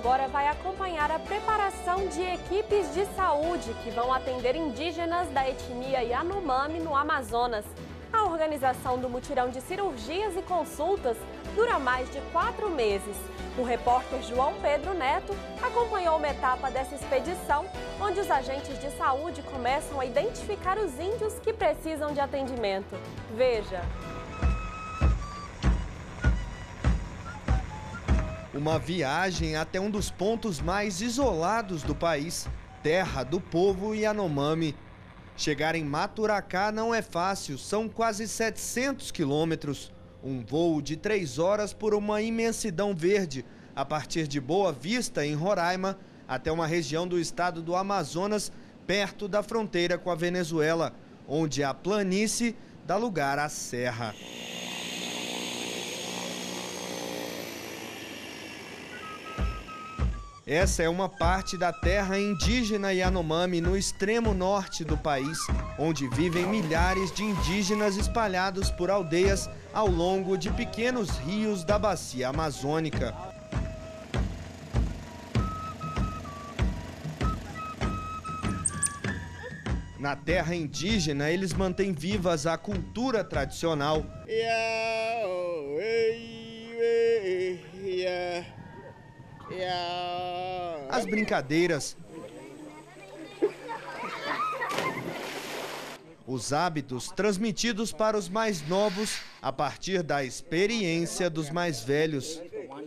agora vai acompanhar a preparação de equipes de saúde que vão atender indígenas da etnia Yanomami no Amazonas. A organização do mutirão de cirurgias e consultas dura mais de 4 meses. O repórter João Pedro Neto acompanhou uma etapa dessa expedição, onde os agentes de saúde começam a identificar os índios que precisam de atendimento. Veja. Uma viagem até um dos pontos mais isolados do país, terra do povo Yanomami. Chegar em Maturacá não é fácil, são quase 700 quilômetros. Um voo de 3 horas por uma imensidão verde, a partir de Boa Vista, em Roraima, até uma região do estado do Amazonas, perto da fronteira com a Venezuela, onde a planície dá lugar à serra. Essa é uma parte da terra indígena Yanomami no extremo norte do país, onde vivem milhares de indígenas espalhados por aldeias ao longo de pequenos rios da bacia amazônica. Na terra indígena, eles mantêm vivas a cultura tradicional. As brincadeiras, os hábitos transmitidos para os mais novos a partir da experiência dos mais velhos.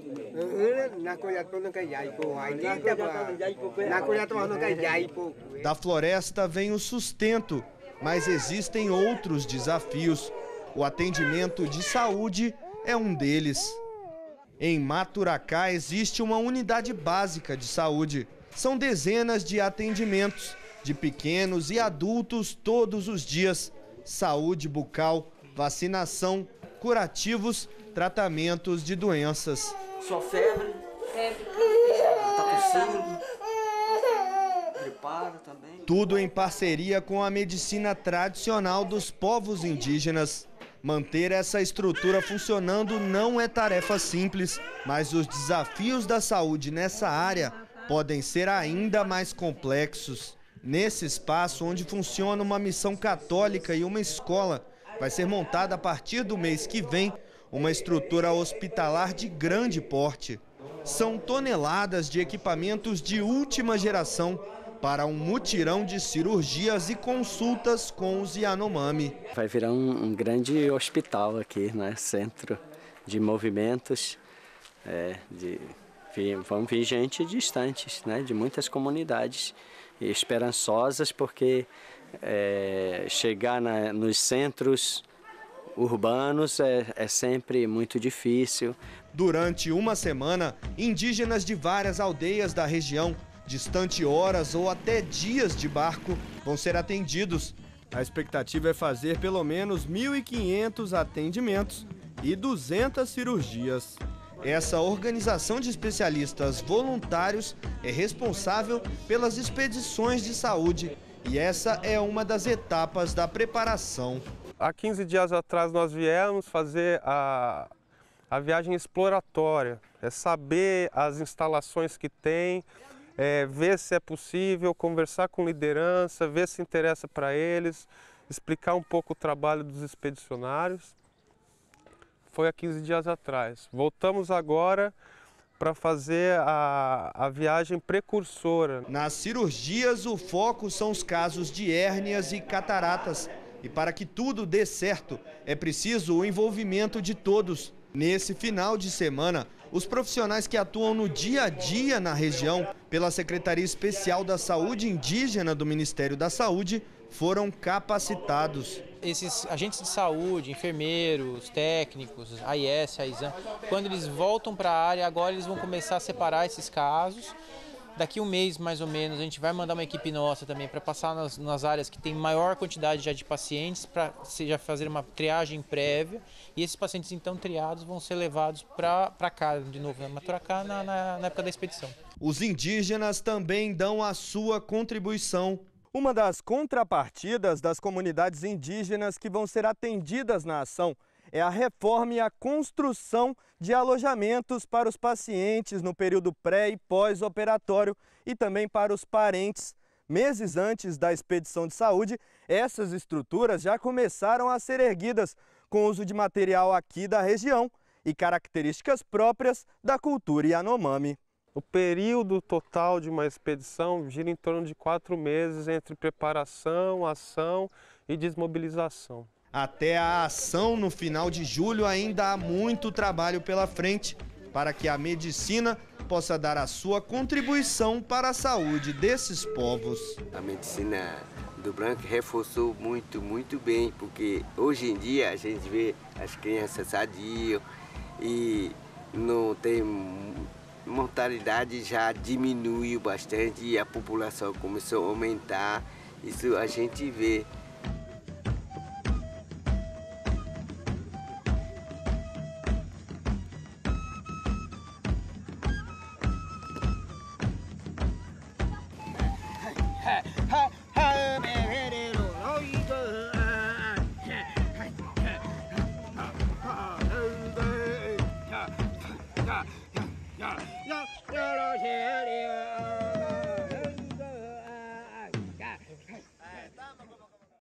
Da floresta vem o sustento, mas existem outros desafios. O atendimento de saúde é um deles. Em Maturacá existe uma unidade básica de saúde. São dezenas de atendimentos, de pequenos e adultos todos os dias. Saúde bucal, vacinação, curativos, tratamentos de doenças. Só febre? Febre. Tá tossindo? Prepara também. Tudo em parceria com a medicina tradicional dos povos indígenas. Manter essa estrutura funcionando não é tarefa simples, mas os desafios da saúde nessa área podem ser ainda mais complexos. Nesse espaço, onde funciona uma missão católica e uma escola, vai ser montada a partir do mês que vem uma estrutura hospitalar de grande porte. São toneladas de equipamentos de última geração para um mutirão de cirurgias e consultas com os Yanomami. Vai virar um grande hospital aqui, né? Centro de movimentos. Vão vir gente distantes, né? De muitas comunidades e esperançosas, porque chegar nos centros urbanos é sempre muito difícil. Durante uma semana, indígenas de várias aldeias da região, distante horas ou até dias de barco, vão ser atendidos. A expectativa é fazer pelo menos 1.500 atendimentos e 200 cirurgias. Essa organização de especialistas voluntários é responsável pelas expedições de saúde e essa é uma das etapas da preparação. Há 15 dias atrás nós viemos fazer a viagem exploratória, saber as instalações que tem, ver se é possível, conversar com liderança, ver se interessa para eles, explicar um pouco o trabalho dos expedicionários. Foi há 15 dias atrás. Voltamos agora para fazer a viagem precursora. Nas cirurgias, o foco são os casos de hérnias e cataratas. E para que tudo dê certo, é preciso o envolvimento de todos. Nesse final de semana, os profissionais que atuam no dia a dia na região, pela Secretaria Especial da Saúde Indígena do Ministério da Saúde, foram capacitados. Esses agentes de saúde, enfermeiros, técnicos, AIS, AISAM, quando eles voltam para a área, agora eles vão começar a separar esses casos. Daqui um mês, mais ou menos, a gente vai mandar uma equipe nossa também para passar nas áreas que tem maior quantidade já de pacientes, para já fazer uma triagem prévia. E esses pacientes, então, triados, vão ser levados para cá, de novo, na Maturacá, na época da expedição. Os indígenas também dão a sua contribuição. Uma das contrapartidas das comunidades indígenas que vão ser atendidas na ação é a reforma e a construção de alojamentos para os pacientes no período pré- e pós-operatório e também para os parentes. Meses antes da expedição de saúde, essas estruturas já começaram a ser erguidas com uso de material aqui da região e características próprias da cultura Yanomami. O período total de uma expedição gira em torno de 4 meses entre preparação, ação e desmobilização. Até a ação no final de julho ainda há muito trabalho pela frente para que a medicina possa dar a sua contribuição para a saúde desses povos. A medicina do branco reforçou muito bem, porque hoje em dia a gente vê as crianças sadias e não tem mortalidade, já diminuiu bastante e a população começou a aumentar. Isso a gente vê.